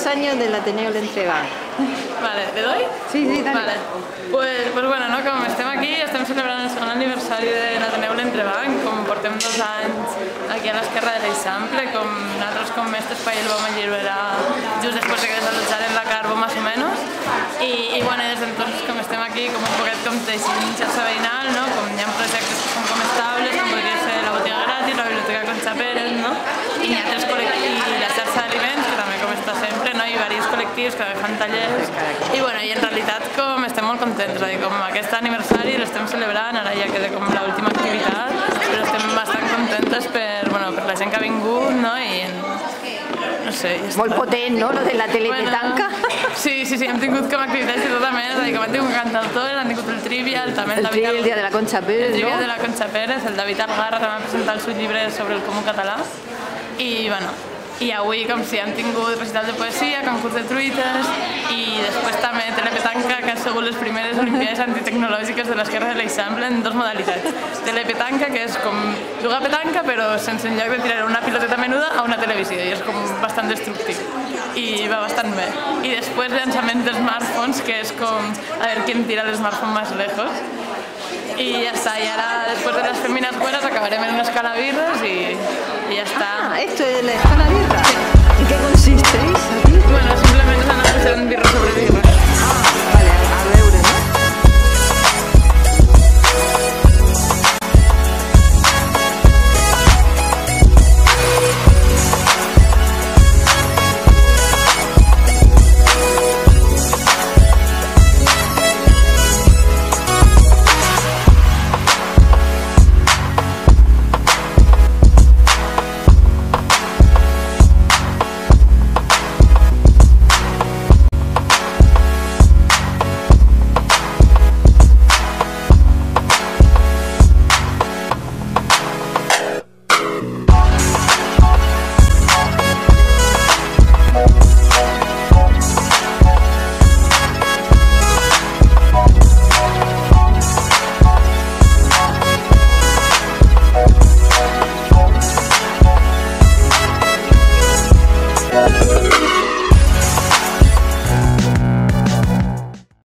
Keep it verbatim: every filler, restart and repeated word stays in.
años del Ateneo L'Entrevà. Vale, ¿le doy? Sí, sí, dale. Vale. Pues, pues bueno, no, com estem aquí, estem celebrant el segon aniversari de l'Ateneu L'Entrevà, com portem dos anys aquí a l'esquerra de l'Eixample, com nosaltres com este espai el vam alliberar just després de que desallotjaren la Carbo, más o menos, i, i bueno, des d'entonces com estem aquí, com un poquet com teixint xarxa veïnal, no? Com hi ha projectes que són com estables, com podria ser la botiga gratis, la biblioteca Concha Pérez, no? I hi ha altres col·lectius, i la xarxa d'aliments, que també com està sempre, no? I diversos col·lectius que també fan tallers, i bueno, i en realitat com estem molt contents, és a dir, com aquest aniversari l'estem celebrant, ara ja queda com l'última activitat, però estem bastant contentes per, bueno, per la gent que ha vingut, no? I en, no sé, ja està. Molt potent, no?, lo de la telepetanca. Bueno, sí, sí, sí, hem tingut com activitats de tota mena, és a dir, com hem tingut cantautors, han tingut el Trivial, també el, el David... El dia de la Concha Pérez, el no? El dia de la Concha Pérez, el David Algarra també ha presentat el seu llibre sobre el comú català, i, bueno, i avui, com si hem tingut recital de poesia, concurs de truites, i després també telepetanca, que han sigut les primeres olimpiades antitecnològiques de l'esquerra de l'Eixample en dues modalitats. Telepetanca, que és com jugar a petanca, però sense en lloc de tirar una piloteta menuda a una televisió, i és com bastant destructiu. I va bastant bé. I després llançament de smartphones, que és com a veure qui tira l'smartphone més lejos. I ja està, i ara després de les Feminas Güeras acabarem en una escala birres i, i ja està. Ah, esto es la escala birra. ¿En qué consiste? Bueno, simplement és anar fent birra sobre birra.